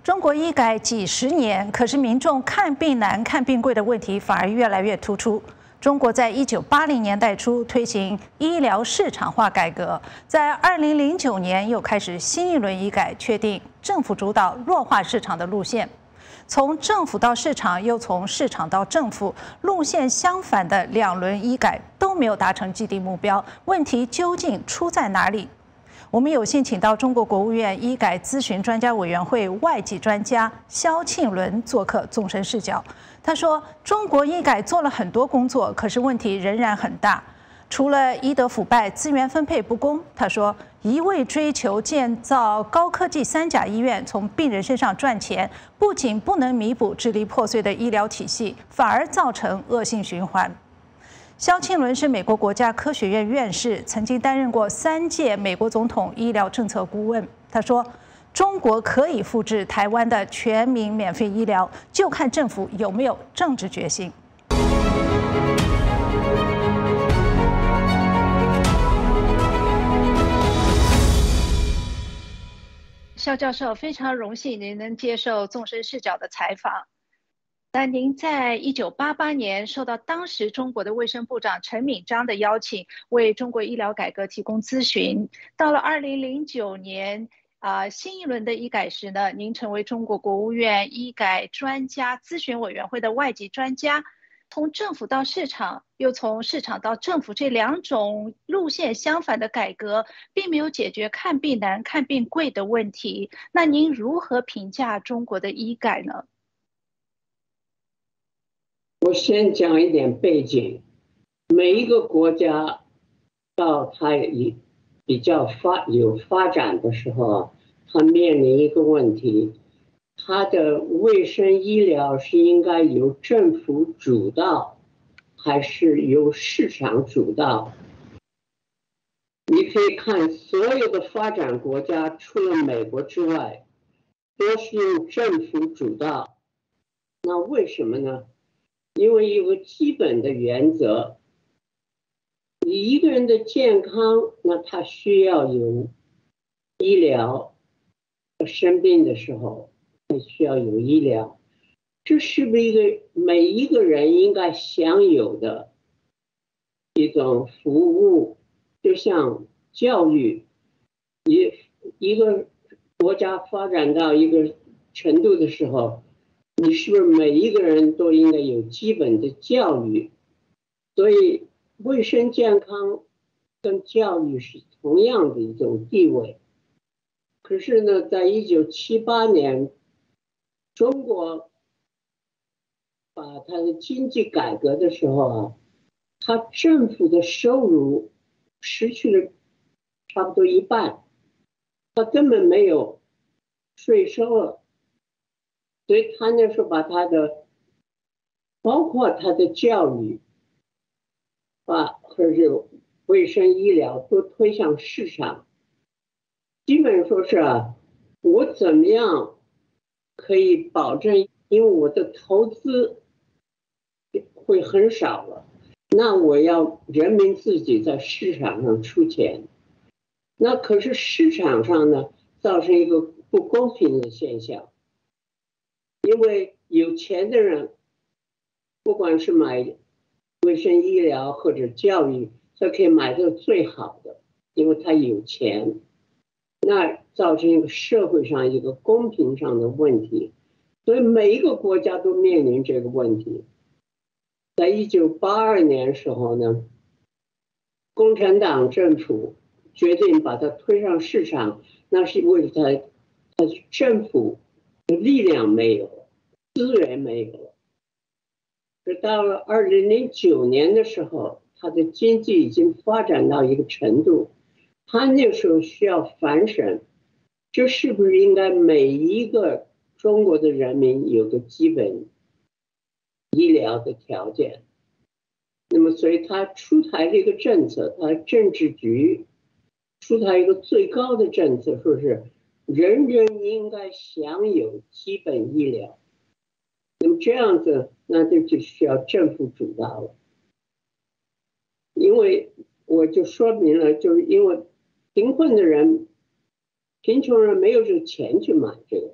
中国医改几十年，可是民众看病难、看病贵的问题反而越来越突出。中国在1980年代初推行医疗市场化改革，在2009年又开始新一轮医改，确定政府主导弱化市场的路线。从政府到市场，又从市场到政府，路线相反的两轮医改都没有达成既定目标，问题究竟出在哪里？我们有幸请到中国国务院医改咨询专家委员会外籍专家肖庆伦做客纵深视角。他说，中国医改做了很多工作，可是问题仍然很大。除了医德腐败、资源分配不公，他说，一味追求建造高科技三甲医院，从病人身上赚钱，不仅不能弥补支离破碎的医疗体系，反而造成恶性循环。肖庆伦是美国国家科学院院士，曾经担任过3届美国总统医疗政策顾问。他说，中国可以复制台湾的全民免费医疗，就看政府有没有政治决心。肖教授，非常荣幸您能接受纵深视角的采访。那您在1988年受到当时中国的卫生部长陈敏章的邀请，为中国医疗改革提供咨询。到了2009年，新一轮的医改时呢，您成为中国国务院医改专家咨询委员会的外籍专家。从政府到市场，又从市场到政府，这两种路线相反的改革，并没有解决看病难、看病贵的问题。那您如何评价中国的医改呢？ 我先讲一点背景，每一个国家到它比较有发展的时候，它面临一个问题，它的卫生医疗是应该由政府主导，还是由市场主导？你可以看所有的发展国家，除了美国之外，都是由政府主导。那为什么呢？因为有个基本的原则，你一个人的健康，那他需要有医疗，生病的时候他需要有医疗，这是不是一个每一个人应该享有的一种服务？就像教育，一个国家发展到一个程度的时候，你是不是每一个人都应该有基本的教育？所以卫生健康跟教育是同样的一种地位。可是呢，在1978年，中国把它的经济改革的时候它政府的收入失去了差不多一半，它根本没有税收了。所以他那时候把他的，包括他的教育，或者是卫生医疗都推向市场。基本说是我怎么样可以保证，因为我的投资会很少了，那我要人民自己在市场上出钱。那可是市场上呢，造成一个不公平的现象。因为有钱的人，不管是买卫生医疗或者教育，他可以买到最好的，因为他有钱。那造成一个社会上一个公平上的问题，所以每一个国家都面临这个问题。在1982年时候呢，共产党政府决定把它推上市场，那是因为它政府的力量没有了，资源没有了。可到了2009年的时候，它的经济已经发展到一个程度，他那时候需要反省，这是不是应该每一个中国的人民有个基本医疗的条件？那么，所以他出台了一个政策，他政治局出台一个最高的政策，说是人人应该享有基本医疗。那么这样子，那就需要政府主导了。因为我就说明了，就是因为贫穷人没有这个钱去买这个，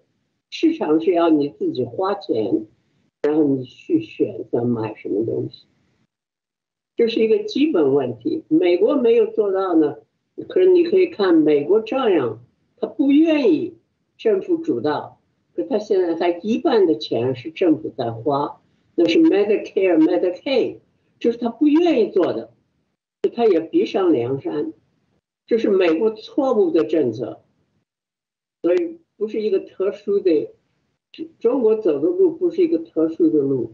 市场是要你自己花钱，然后你去选择买什么东西，这是一个基本问题。美国没有做到呢，可是你可以看美国照样，他不愿意政府主导，可他现在他一半的钱是政府在花，那是 Medicare、Medicaid，就是他不愿意做的，他也逼上梁山，这是美国错误的政策，所以不是一个特殊的，中国走的路不是一个特殊的路。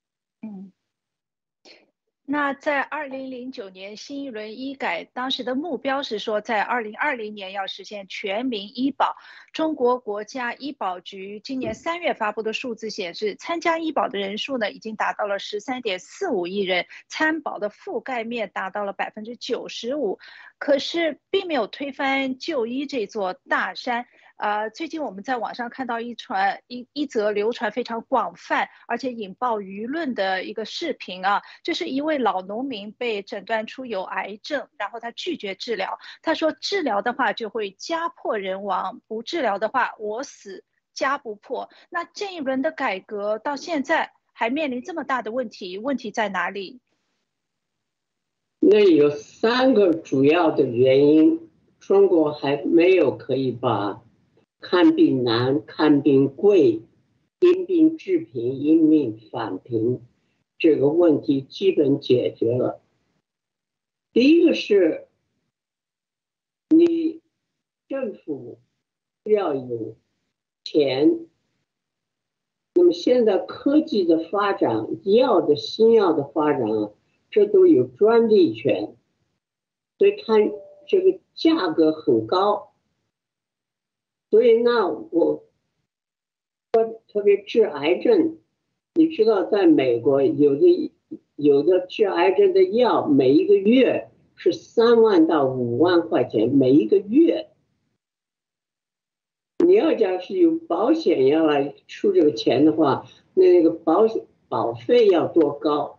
那在2009年新一轮医改，当时的目标是说，在2020年要实现全民医保。中国国家医保局今年3月发布的数字显示，参加医保的人数呢，已经达到了13.45亿人，参保的覆盖面达到了95%。可是，并没有推翻就医这座大山。最近我们在网上看到一则流传非常广泛，而且引爆舆论的一个视频啊，就是一位老农民被诊断出有癌症，然后他拒绝治疗，他说治疗的话就会家破人亡，不治疗的话我死家不破。那这一轮的改革到现在还面临这么大的问题，问题在哪里？ 那有3个主要的原因，中国还没有可以把看病难、看病贵、因病致贫、因病返贫这个问题基本解决了。第一个是，你政府要有钱，那么现在科技的发展、新药的发展，这都有专利权，所以它这个价格很高。所以那我特别治癌症，你知道在美国有的治癌症的药每一个月是3万到5万块钱每一个月。你要假是有保险要来出这个钱的话，那个保费要多高？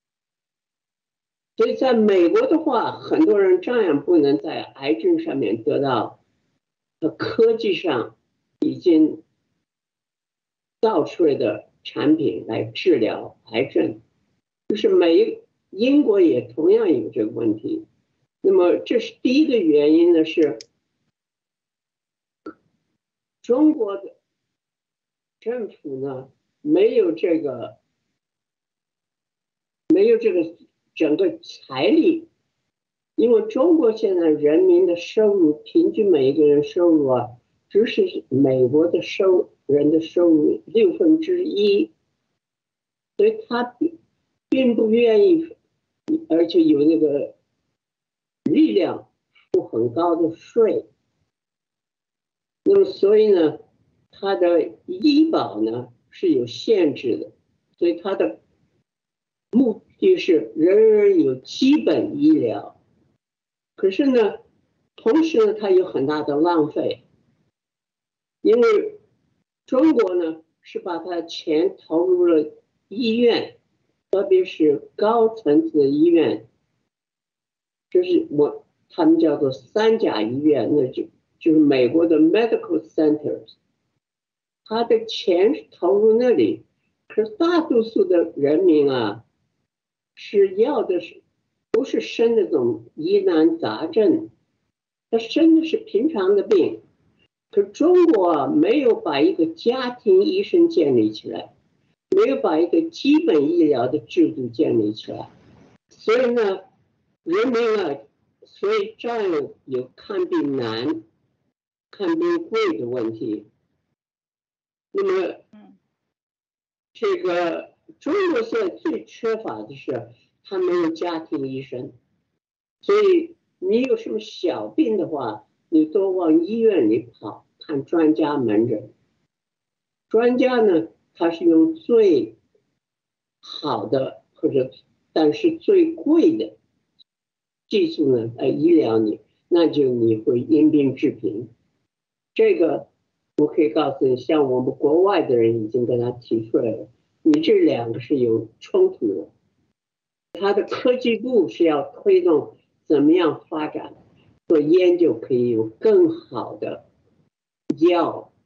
所以在美国的话，很多人照样不能在癌症上面得到科技上已经造出来的产品来治疗癌症，就是英国也同样有这个问题。那么这是第一个原因呢，是中国的政府呢没有这个整个财力，因为中国现在人民的收入平均每一个人收入啊，只是美国的人的收入1/6，所以他并不愿意，而且有那个力量付很高的税。那么所以呢，他的医保呢是有限制的，所以他的目的是人人有基本医疗。可是呢，同时呢，它有很大的浪费，因为中国呢是把它的钱投入了医院，特别是高层次的医院，就是他们叫做3甲医院，那就是美国的 medical centers， 他的钱是投入那里，可是大多数的人民啊，是要的不是生那种疑难杂症，他生的是平常的病。可中国没有把一个家庭医生建立起来，没有把一个基本医疗的制度建立起来，所以呢，人民啊，所以照样有看病难、看病贵的问题。那么，这个中国现在最缺乏的是，他没有家庭医生，所以你有什么小病的话，你都往医院里跑，看专家门诊。专家呢，他是用最好的但是最贵的技术呢来医疗你，那就你会因病致贫。这个我可以告诉你，像我们国外的人已经跟他提出来了，你这2个是有冲突的。他的科技部是要推动怎么样发展，做研究可以有更好的药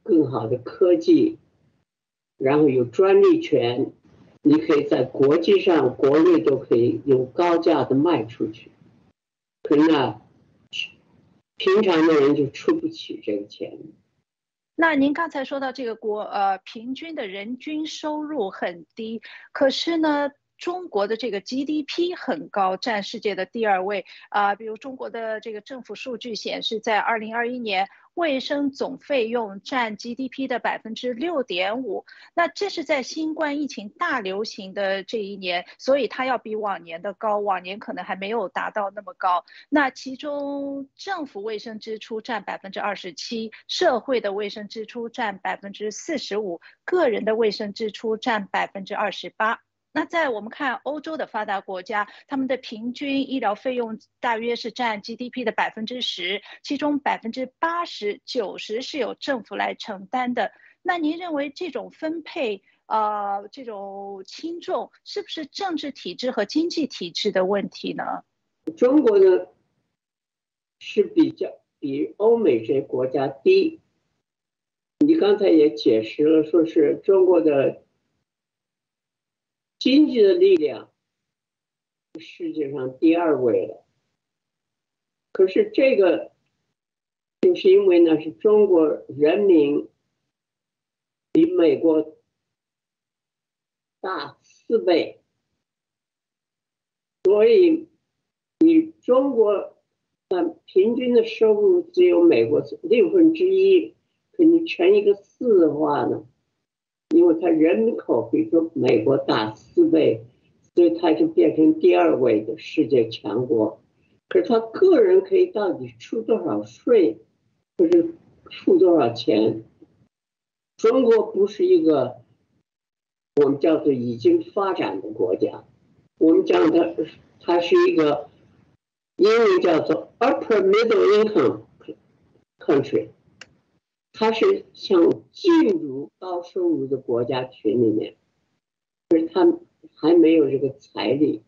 更好的科技，然后有专利权，你可以在国际上、国内都可以用高价的卖出去。可是呢，平常的人就出不起这个钱。 那您刚才说到这个平均的人均收入很低，可是呢，中国的这个 GDP 很高，占世界的第2位比如中国的这个政府数据显示，在2021年，卫生总费用占 GDP 的6.5%。那这是在新冠疫情大流行的这一年，所以它要比往年的高，往年可能还没有达到那么高。那其中政府卫生支出占27%，社会的卫生支出占45%，个人的卫生支出占28%。那在我们看欧洲的发达国家，他们的平均医疗费用大约是占 GDP 的10%，其中80%、90%是由政府来承担的。那您认为这种分配，这种轻重，是不是政治体制和经济体制的问题呢？ 中国呢是比欧美这些国家低。你刚才也解释了，说是中国的经济的力量世界上第2位了。可是这个就是因为呢，是中国人民比美国大4倍，所以你中国平均的收入只有美国1/6，可你乘一个4的话呢，因为它人口比美国大4倍，所以它就变成第2位的世界强国。可是他个人可以到底出多少税，或者付多少钱？中国不是一个我们叫做已经发展的国家，我们讲它是一个英文叫做 upper middle income country， 它是想进入高收入的国家群里面，可是它还没有这个财力。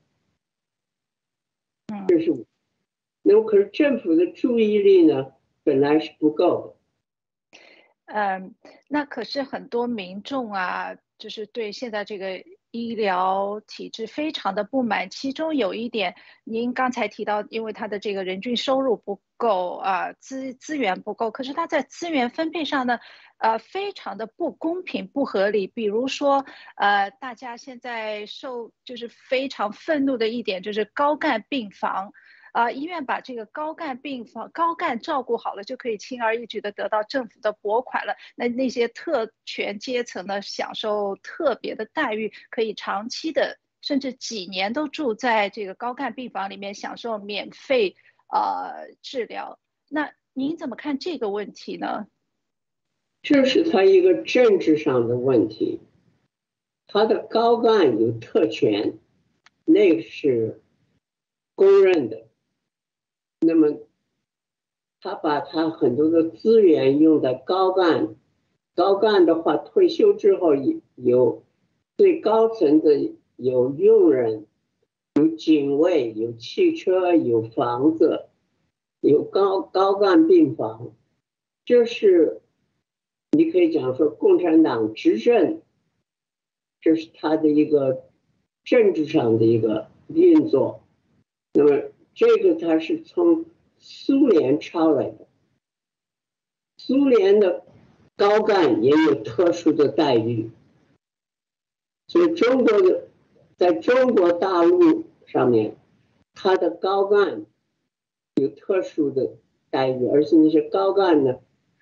这是那么可是政府的注意力呢，本来是不够的。那可是很多民众就是对现在这个医疗体制非常的不满。其中有一点，您刚才提到，因为他的这个人均收入不够资源不够，可是他在资源分配上呢，非常的不公平、不合理。比如说，大家现在就是非常愤怒的一点，就是高干病房。医院把这个高干病房、高干照顾好了，就可以轻而易举的得到政府的拨款了。那些特权阶层呢，享受特别的待遇，可以长期的，甚至几年都住在这个高干病房里面，享受免费治疗。那您怎么看这个问题呢？ 这是他一个政治上的问题。他的高干有特权，那个是公认的。那么他把他很多的资源用在高干的话，退休之后有最高层的有佣人，有警卫，有汽车，有房子，有高干病房。这是你可以讲说共产党执政，这是他的一个政治上的一个运作。那么这个它是从苏联抄来的，苏联的高干也有特殊的待遇，所以在中国大陆上面，他的高干有特殊的待遇，而且那些高干呢，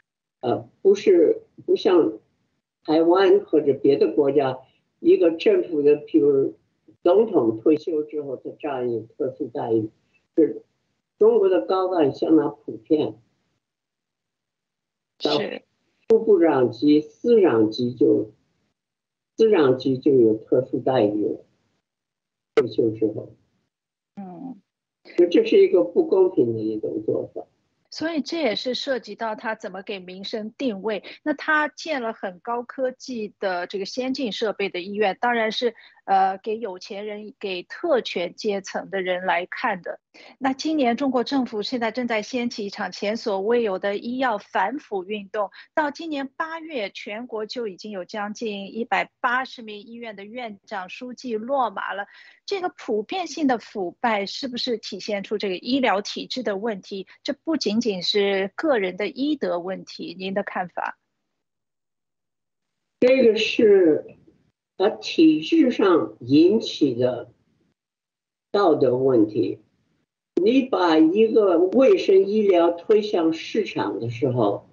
不像台湾或者别的国家，一个政府的，譬如总统退休之后，他照样有特殊待遇。是中国的高干相当普遍， 是副部长级、司长级就有特殊待遇了。退休之后，这是一个不公平的一种做法。 所以这也是涉及到他怎么给民生定位。那他建了很高科技的这个先进设备的医院，当然是给有钱人、给特权阶层的人来看的。 那今年中国政府现在正在掀起一场前所未有的医药反腐运动，到今年8月，全国就已经有将近180名医院的院长、书记落马了。这个普遍性的腐败是不是体现出这个医疗体制的问题？这不仅仅是个人的医德问题，您的看法？ 这个是体制上引起的道德问题。你把一个卫生医疗推向市场的时候，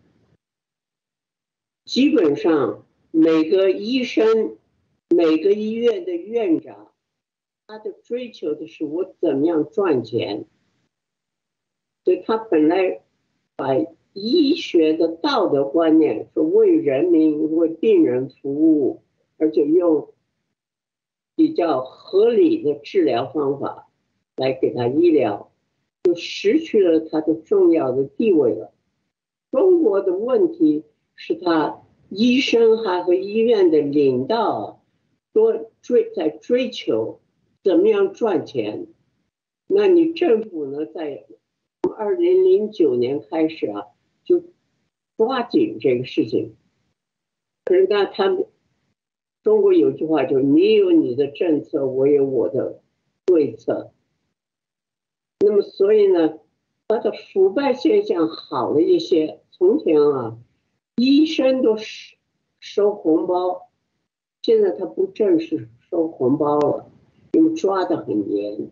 基本上每个医生、每个医院的院长，他的追求的是我怎么样赚钱，所以他本来把医学的道德观念是为人民、为病人服务，而且用比较合理的治疗方法来给他医疗，就失去了它的重要的地位了。中国的问题是他医生还和医院的领导多在追求怎么样赚钱。那你政府呢，在2009年开始就抓紧这个事情。可是呢，中国有句话，就是你有你的政策，我有我的对策。那么所以呢，它的腐败现象好了一些。从前医生都收红包，现在他不正式收红包了，因为抓得很严。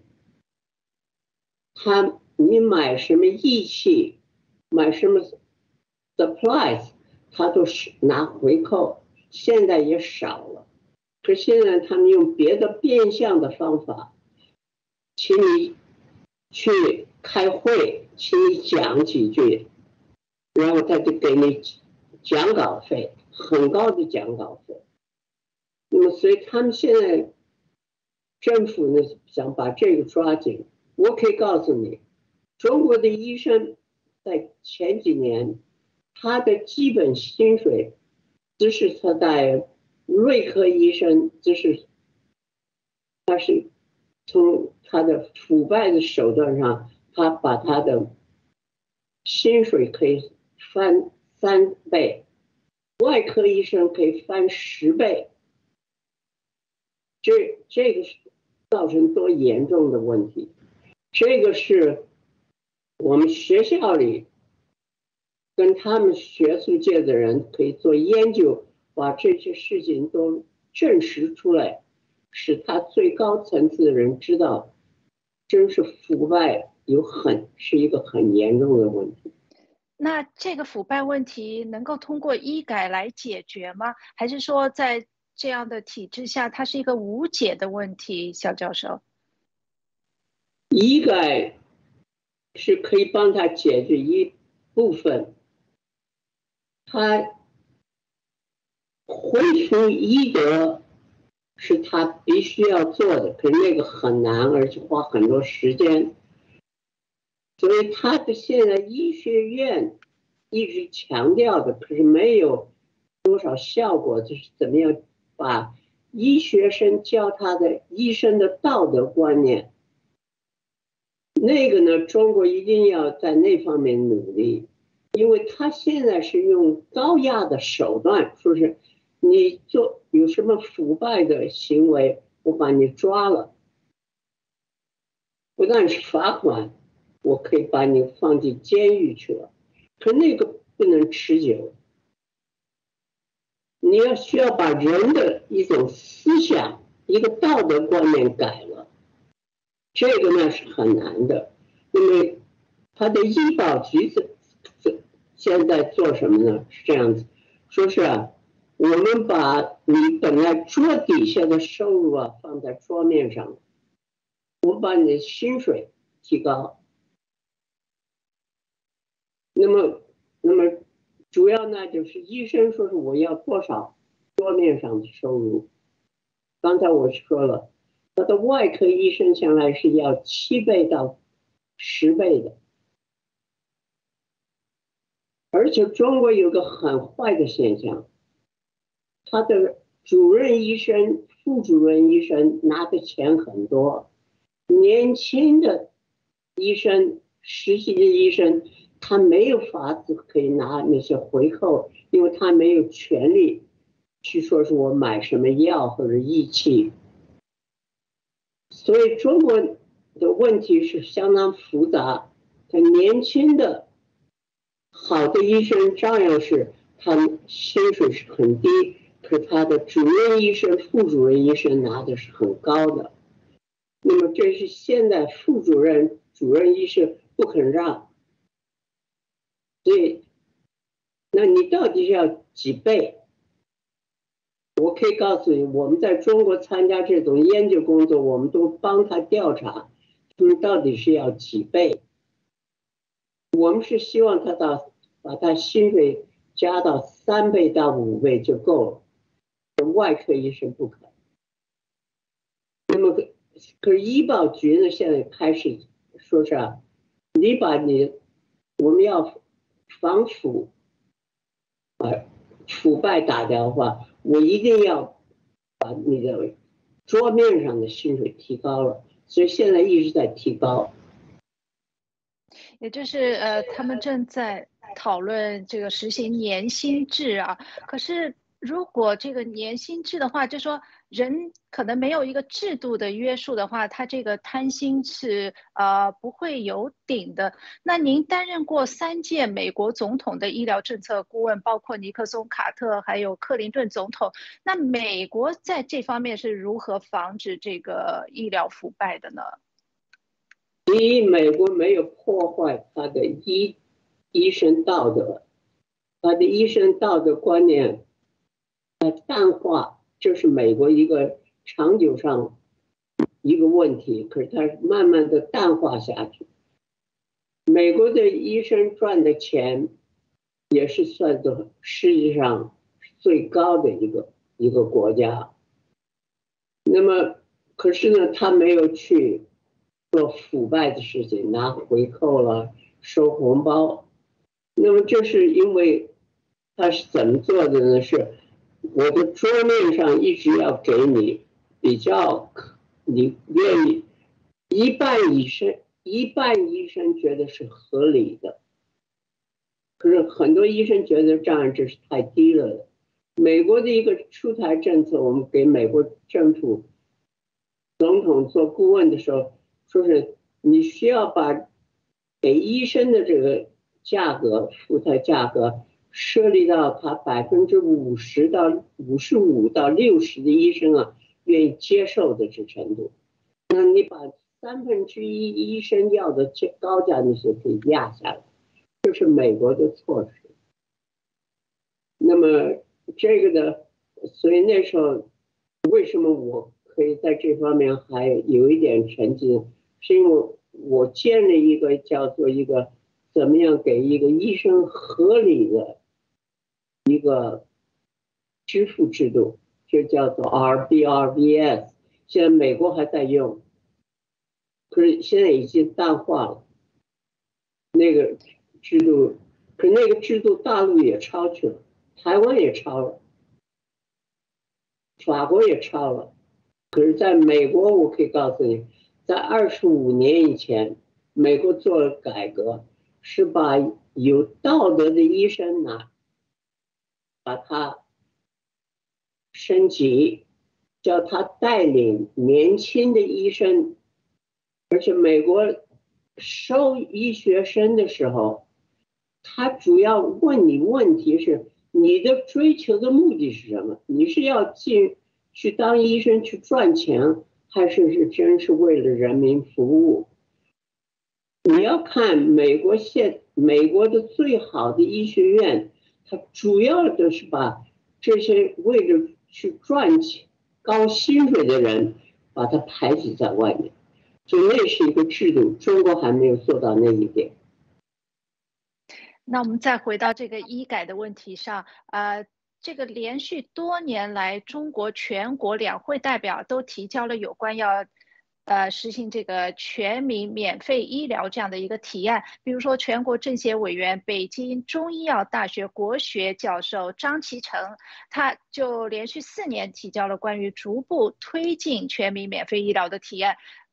你买什么仪器，买什么 supplies， 他都是拿回扣，现在也少了。可现在他们用别的变相的方法，请你去开会，请你讲几句，然后他就给你讲稿费，很高的讲稿费。那么所以他们现在政府呢想把这个抓紧。我可以告诉你，中国的医生在前几年，他的基本薪水，只是他在瑞科医生，他是从他的腐败的手段上，他把他的薪水可以翻3倍，外科医生可以翻10倍。这个是造成多严重的问题。这个是我们学校里跟他们学术界的人可以做研究，把这些事情都证实出来，使他最高层次的人知道，真是腐败是一个很严重的问题。 那这个腐败问题能够通过医改来解决吗？还是说在这样的体制下，它是一个无解的问题？肖教授， 医改是可以帮他解决一部分，他恢复医德是他必须要做的，可是那个很难，而且花很多时间。所以他的现在医学院一直强调的，可是没有多少效果，就是怎么样把医学生教他的医生的道德观念。那个呢，中国一定要在那方面努力，因为他现在是用高压的手段，说是你有什么腐败的行为，我把你抓了，不但是罚款，我可以把你放进监狱去了。可那个不能持久，你需要把人的一种思想、一个道德观念改了。这个呢是很难的，因为他的医保局现在做什么呢？是这样子，说是我们把你本来桌底下的收入放在桌面上，我们把你的薪水提高。那么主要呢就是医生说是我要多少桌面上的收入。刚才我说了，他的外科医生将来是要7倍到10倍的。而且中国有个很坏的现象，他的主任医生、副主任医生拿的钱很多，年轻的医生实习的医生，他没有法子可以拿那些回扣，因为他没有权利去说是我买什么药或者仪器。所以中国的问题是相当复杂。他年轻的好的医生照样是他薪水是很低，可他的主任医生、副主任医生拿的是很高的。那么这是现在副主任、主任医生不肯让，所以那你到底是要几倍？我可以告诉你，我们在中国参加这种研究工作，我们都帮他调查，他们到底是要几倍？我们是希望他把他薪水加到3倍到5倍就够了，外科医生不可。那么可是医保局呢，现在开始说是我们要防腐败打掉的话，我一定要把你的桌面上的薪水提高了，所以现在一直在提高。 也就是他们正在讨论这个实行年薪制啊。可是如果这个年薪制的话，就说人可能没有一个制度的约束的话，他这个贪心是不会有顶的。那您担任过3届美国总统的医疗政策顾问，包括尼克松、卡特还有克林顿总统。那美国在这方面是如何防止这个医疗腐败的呢？ 第一，美国没有破坏他的医生道德，他的医生道德观念淡化，这是美国一个长久上一个问题，可是它慢慢的淡化下去。美国的医生赚的钱也是算作世界上最高的一个国家。那么可是呢，他没有去做腐败的事情，拿回扣了，收红包。那么这是因为他是怎么做的呢？是我的桌面上一直要给你比较，你愿意一半医生觉得是合理的，可是很多医生觉得这样是太低了的。美国的一个出台政策，我们给美国政府总统做顾问的时候，说是你需要把给医生的这个价格，服务价格设立到他50%到55%到60%的医生愿意接受的这程度。那你把1/3医生要的高价那些可以压下来，这是美国的措施。那么这个呢，所以那时候为什么我可以在这方面还有一点成绩，是因为我建立一个叫做一个怎么样给一个医生合理的一个支付制度，就叫做 RBRVS， 现在美国还在用，可是现在已经淡化了那个制度，可那个制度大陆也抄去了，台湾也抄了，法国也抄了。可是在美国，我可以告诉你，在25年以前，美国做了改革，是把有道德的医生把他升级，叫他带领年轻的医生。而且美国收医学生的时候，他主要问你问题是你的追求的目的是什么？你是要去当医生去赚钱，还是真是为了人民服务？你要看美国的最好的医学院，它主要的是把这些为了去赚钱高薪水的人，把它排挤在外面。所以那是一个制度，中国还没有做到那一点。 那我们再回到这个医改的问题上，这个连续多年来，中国全国两会代表都提交了有关要实行这个全民免费医疗这样的一个提案。比如说，全国政协委员、北京中医药大学国学教授张其成，他就连续4年提交了关于逐步推进全民免费医疗的提案。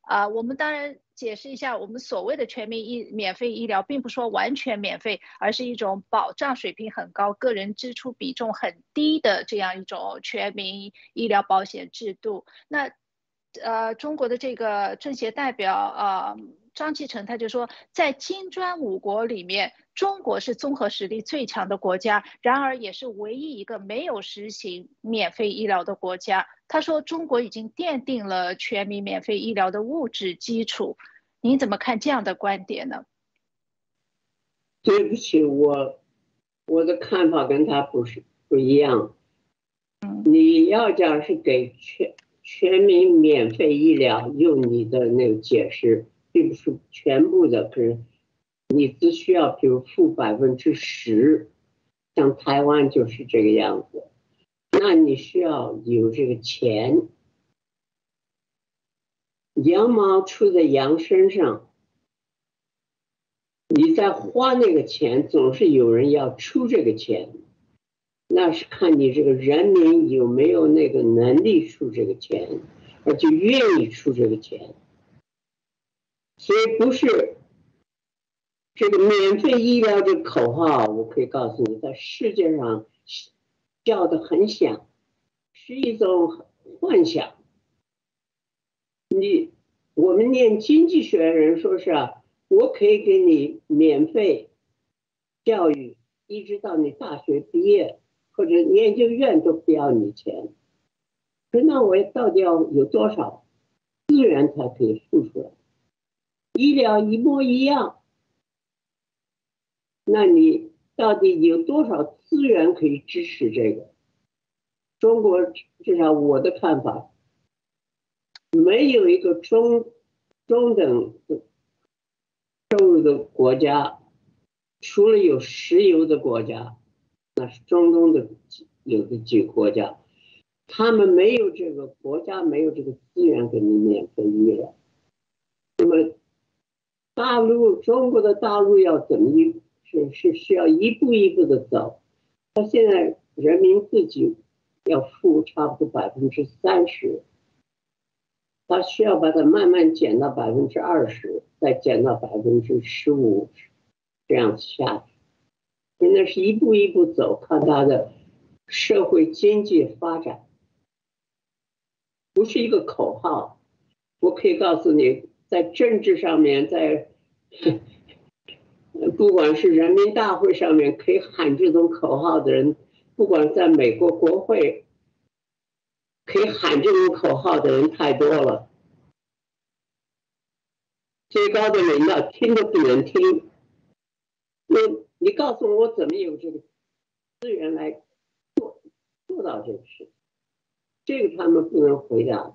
我们当然解释一下，我们所谓的全民免费医疗，并不说完全免费，而是一种保障水平很高、个人支出比重很低的这样一种全民医疗保险制度。那中国的这个政协代表张继成他就说，在金砖五国里面，中国是综合实力最强的国家，然而也是唯一一个没有实行免费医疗的国家。他说，中国已经奠定了全民免费医疗的物质基础。您怎么看这样的观点呢？ 对不起，我的看法跟他不一样。你要讲是给全民免费医疗，用你的那个解释，并不是全部的，可是你只需要比如付10%，像台湾就是这个样子，那你需要有这个钱，羊毛出在羊身上，你在花那个钱，总是有人要出这个钱。那是看你这个人民有没有那个能力出这个钱，而且愿意出这个钱。所以不是这个免费医疗的口号，我可以告诉你，在世界上叫得很响，是一种幻想。我们念经济学的人说是我可以给你免费教育，一直到你大学毕业。或者研究院都不要你钱，那我到底要有多少资源才可以付出来？医疗一模一样，那你到底有多少资源可以支持这个？中国至少我的看法，没有一个中等收入的国家，除了有石油的国家。那是中东的有的几个国家，他们没有这个国家没有这个资源给你免费医疗。那么中国的大陆要怎么是需要一步一步的走。他现在人民自己要付差不多30%，他需要把它慢慢减到20%，再减到15%，这样下去。现在是一步一步走，看他的社会经济发展，不是一个口号。我可以告诉你，在政治上面，不管是人民大会上面可以喊这种口号的人，不管在美国国会可以喊这种口号的人太多了，最高的领导听都不能听。你告诉我怎么有这个资源来做到这个事情？这个他们不能回答。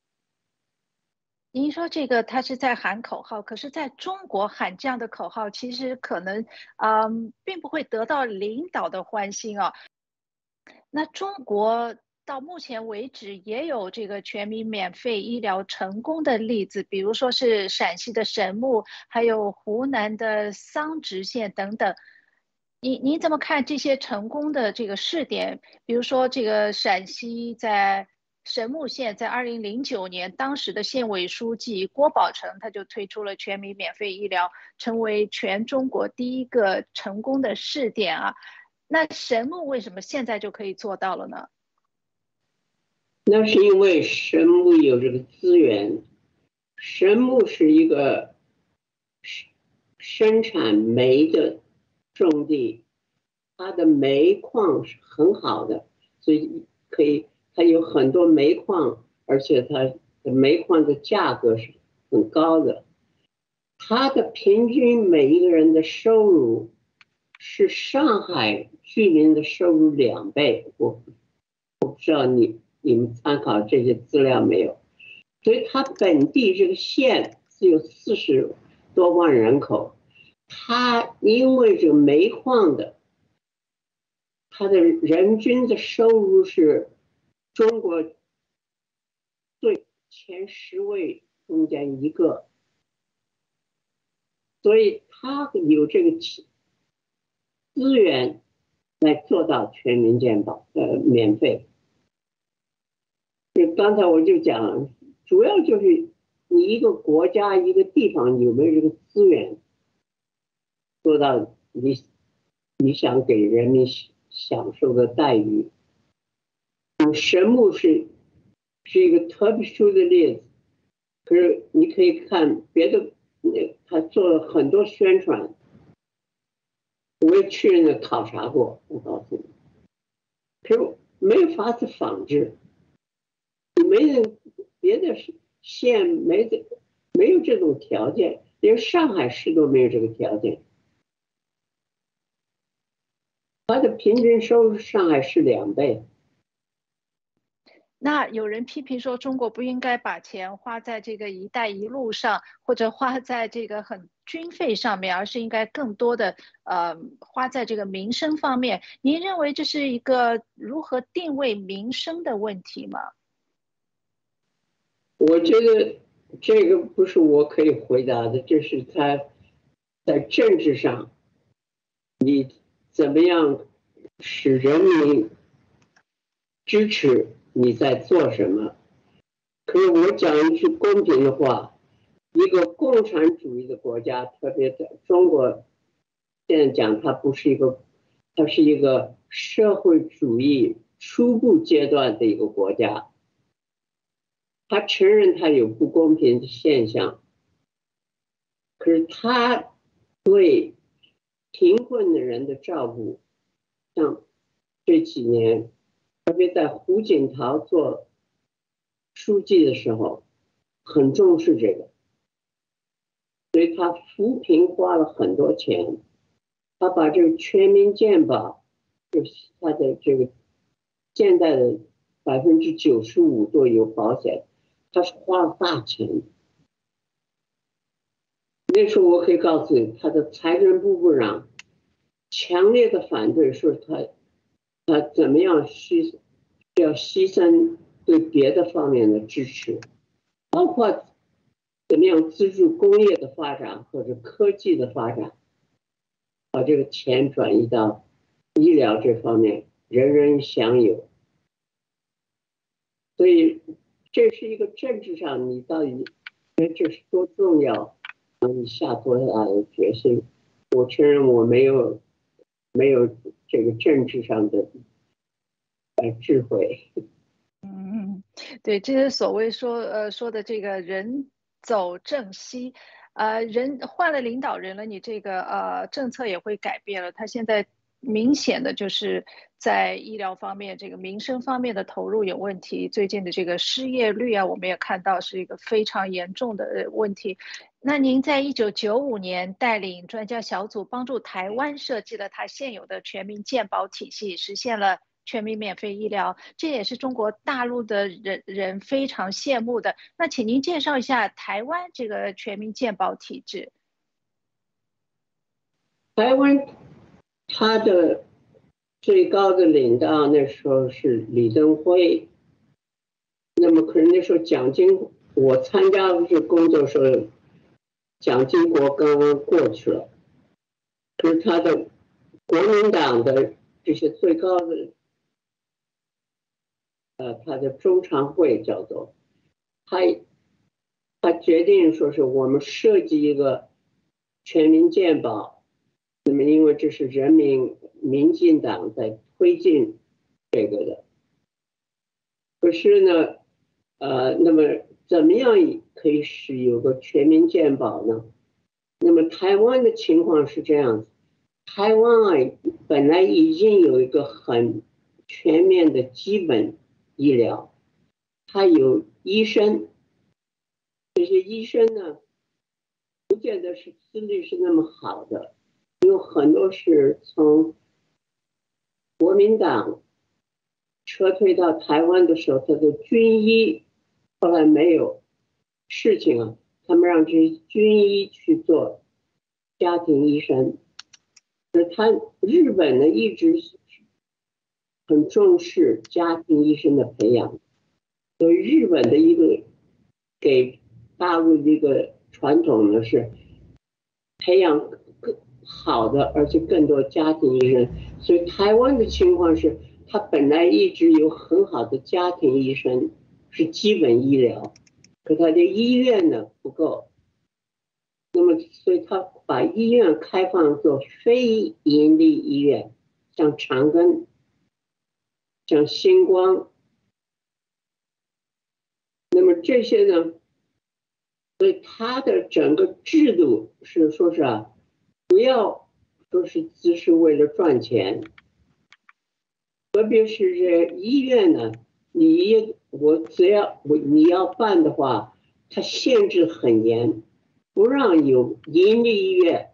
您说这个他是在喊口号，可是在中国喊这样的口号，其实可能并不会得到领导的欢心哦。那中国到目前为止也有这个全民免费医疗成功的例子，比如说是陕西的神木，还有湖南的桑植县等等。你怎么看这些成功的这个试点？比如说这个陕西在神木县，在2009年，当时的县委书记郭宝成他就推出了全民免费医疗，成为全中国第一个成功的试点啊。那神木为什么现在就可以做到了呢？ 那是因为神木有这个资源，神木是一个生产煤的种地，它的煤矿是很好的，所以它有很多煤矿，而且它的煤矿的价格是很高的。它的平均每一个人的收入是上海居民的收入2倍，我不知道你们参考这些资料没有？所以它本地这个县只有40多万人口，它因为这个煤矿的，它的人均的收入是中国最前10位中间一个，所以它有这个资源来做到全民健保免费。刚才我就讲，主要就是你一个国家一个地方有没有这个资源做到你想给人民享受的待遇？神木是一个特别殊的例子，可是你可以看别的，他做了很多宣传，我也去那考察过，我告诉你，可是没有法子仿制，你没人别的县没有这种条件，连上海市都没有这个条件。它的平均收入上海市2倍。 那有人批评说，中国不应该把钱花在这个"一带一路"上，或者花在这个军费上面，而是应该更多的花在这个民生方面。您认为这是一个如何定位民生的问题吗？ 我觉得这个不是我可以回答的，这是他在政治上，你怎么样使人民支持你在做什么？可是我讲一句公平的话，一个共产主义的国家，特别在中国，现在讲它不是一个，它是一个社会主义初步阶段的一个国家。他承认他有不公平的现象，可是他对贫困的人的照顾，像这几年，特别在胡锦涛做书记的时候，很重视这个，所以他扶贫花了很多钱，他把这个全民健保，就是他的这个现在的95%都有保险。他是花了大钱，那时候我可以告诉你，他的财政部部长强烈的反对，说他怎么样要牺牲对别的方面的支持，包括怎么样资助工业的发展或者科技的发展，把这个钱转移到医疗这方面，人人享有。所以这是一个政治上，你到底觉得这是多重要？你下多大的决心？我承认我没有这个政治上的智慧。 对，这是所谓说的这个人走政息，人换了领导人了，你这个政策也会改变了。他现在明显的就是在医疗方面、这个民生方面的投入有问题。最近的这个失业率啊，我们也看到是一个非常严重的问题。那您在1995年带领专家小组帮助台湾设计了它现有的全民健保体系，实现了全民免费医疗，这也是中国大陆的人非常羡慕的。那请您介绍一下台湾这个全民健保体制。 台湾他的最高的领导那时候是李登辉，那么可是那时候我参加的这工作时候，蒋经国刚刚过去了，可是他的国民党的这些最高的他的中常会叫做他决定说是我们设计一个全民健保，那么因为这是民进党在推进这个的，可是呢那么怎么样可以使有个全民健保呢？那么台湾的情况是这样子，台湾本来已经有一个很全面的基本医疗，它有医生，这些医生呢不见得是资历是那么好的，有很多是从国民党撤退到台湾的时候，他的军医后来没有事情啊，他们让这些军医去做家庭医生。日本呢一直很重视家庭医生的培养，所以日本的一个给大陆的一个传统呢是培养更好的而且更多家庭医生，所以台湾的情况是他本来一直有很好的家庭医生是基本医疗， 可他的医院呢不够，那么所以他把医院开放做非盈利医院，像长庚、像星光，那么这些呢，所以他的整个制度是说是不要说是只是为了赚钱，特别是这医院呢，你要办的话，它限制很严，不让有盈利医院。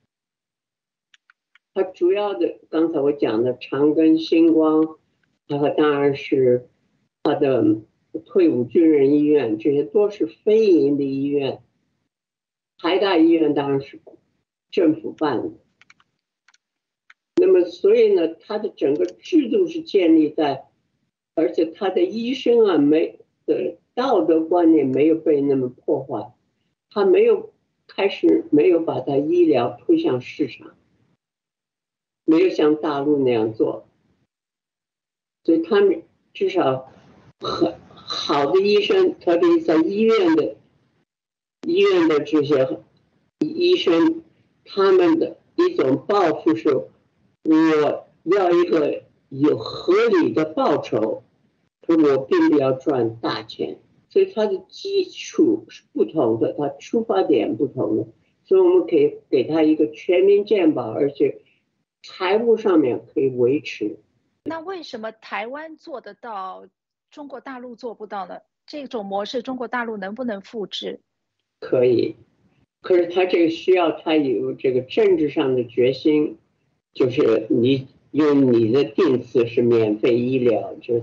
它主要的刚才我讲的长庚、星光，它当然是它的退伍军人医院，这些都是非盈利医院。台大医院当然是政府办的。那么所以呢，它的整个制度是建立在，而且他的医生的道德观念没有被那么破坏，他没有把他医疗推向市场，没有像大陆那样做，所以他们至少很好的医生，特别在医院的这些医生，他们的一种抱负是，我要一个有合理的报酬，我并不要赚大钱，所以它的基础是不同的，它出发点不同的，所以我们可以给他一个全民健保，而且财务上面可以维持。 那为什么台湾做得到，中国大陆做不到呢？这种模式中国大陆能不能复制？ 可以，可是他这个需要他有这个政治上的决心，就是你用你的定词是免费医疗，就是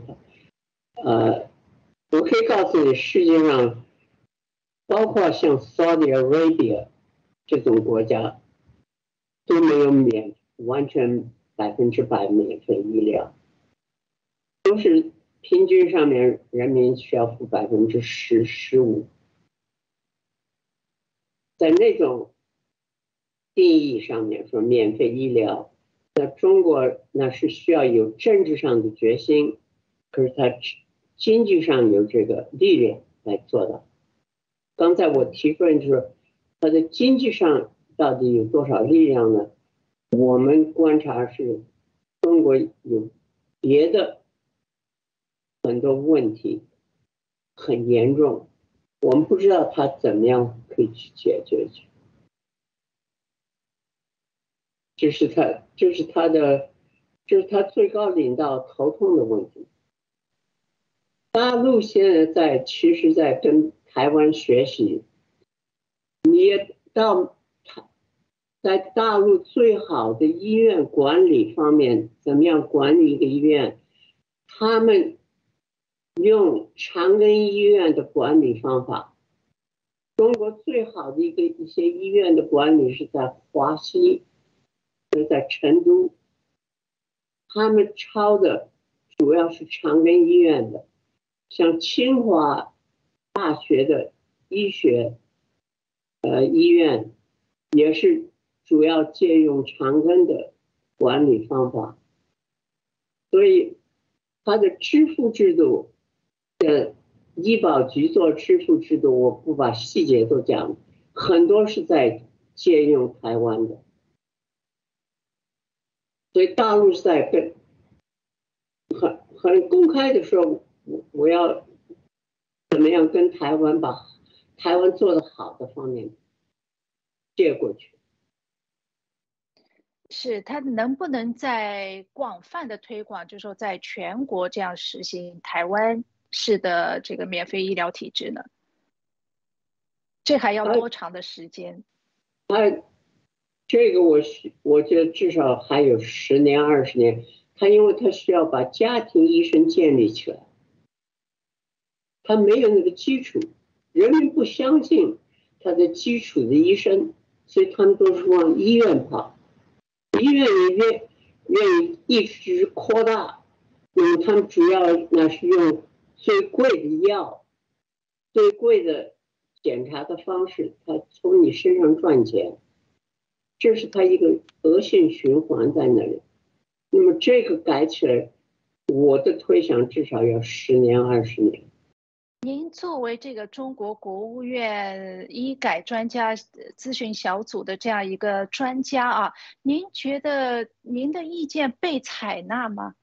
我可以告诉你，世界上包括像 Saudi Arabia 这种国家都没有完全100%免费医疗，都是平均上面人民需要付10%、15%。在那种定义上面说免费医疗，在中国那是需要有政治上的决心，可是它经济上有这个力量来做到。刚才我提出来就是它的经济上到底有多少力量呢？我们观察是中国有别的很多问题很严重，我们不知道它怎么样可以去解决去。这是他最高领导头痛的问题。大陆现在其实在跟台湾学习，你也在大陆最好的医院管理方面，怎么样管理一个医院？他们用长庚医院的管理方法。中国最好的一些医院的管理是在华西，就是在成都，他们抄的主要是长庚医院的，像清华大学的医学医院也是主要借用长庚的管理方法，所以它的支付制度的医保局做支付制度，我不把细节都讲，很多是在借用台湾的，所以大陆是在跟很公开的说，我要怎么样跟台湾把台湾做得好的方面借过去。 是它能不能在广泛的推广，就是说在全国这样实行台湾式的这个免费医疗体制呢？这还要多长的时间？ 这个我觉得至少还有10年、20年。因为他需要把家庭医生建立起来，他没有那个基础，人民不相信他的基础的医生，所以他们都是往医院跑。医院里面愿意一直扩大，因为他们主要那是用最贵的药、最贵的检查的方式，他从你身上赚钱，这是他一个恶性循环在那里。那么这个改起来，我的推想至少要10年、20年。 您作为这个中国国务院医改专家咨询小组的这样一个专家啊，您觉得您的意见被采纳吗？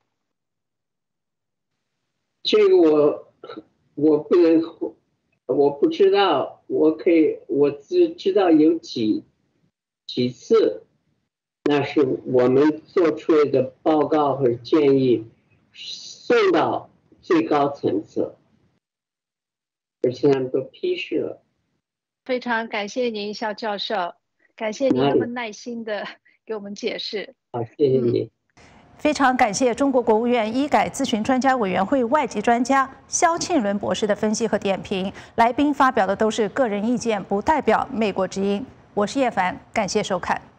这个我不能，我不知道，我只知道有几次，那是我们做出来的报告和建议送到最高层次。而且他们都批示了。 非常感谢您，肖教授，感谢您那么耐心的给我们解释。 好，谢谢你。 非常感谢中国国务院医改咨询专家委员会外籍专家肖庆伦博士的分析和点评。来宾发表的都是个人意见，不代表美国之音。我是叶凡，感谢收看。